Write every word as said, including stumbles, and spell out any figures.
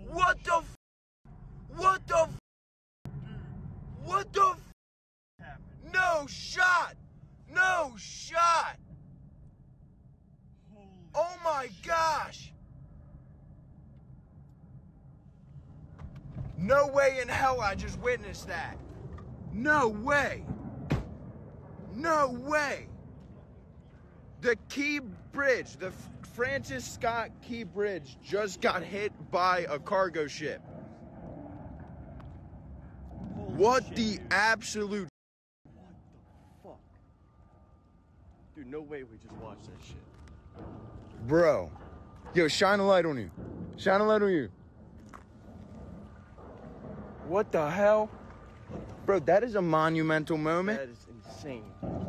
What the f? What the f? What the f? Happened. No shot! No shot! Holy Oh my shit. gosh! No way in hell I just witnessed that. No way. No way. The Key Bridge, the Francis Scott Key Bridge just got hit by a cargo ship. Holy What shit, the dude. absolute... What the fuck? Dude, no way we just watched that shit. Bro. Yo, shine a light on you. Shine a light on you. What the hell? Bro, that is a monumental moment. That is insane.